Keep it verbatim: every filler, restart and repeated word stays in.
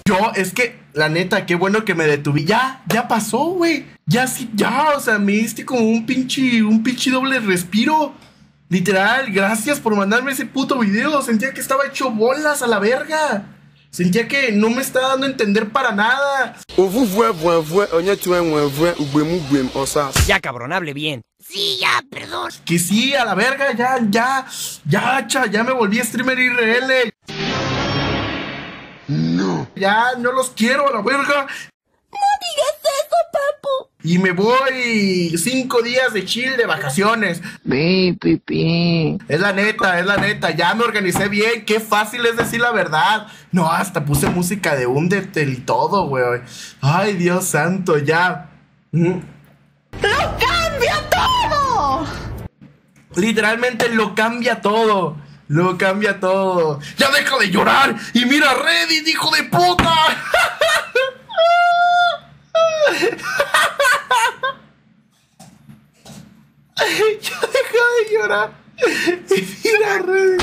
Yo, es que, la neta, qué bueno que me detuví. Ya, ya pasó, güey. Ya sí, ya, o sea, me diste como un pinche, un pinche doble respiro. Literal, gracias por mandarme ese puto video. Sentía que estaba hecho bolas a la verga. Sentía que no me estaba dando a entender para nada. Ya, cabrón, hable bien. Sí, ya, perdón. Que sí, a la verga, ya, ya, ya, cha, ya me volví streamer I R L. No. Ya, no los quiero a la verga. No digas eso, papu. Y me voy cinco días de chill de vacaciones. Pi, pi, pi. Es la neta, es la neta. Ya me organicé bien. Qué fácil es decir la verdad. No, hasta puse música de Undertale y todo, güey. Ay, Dios santo, ya. Mm. ¡Lo cambia todo! Literalmente lo cambia todo. Lo cambia todo. ¡Ya deja de llorar! ¡Y mira Reddit, hijo de puta! ¡Ya deja de llorar! ¡Y mira Reddit!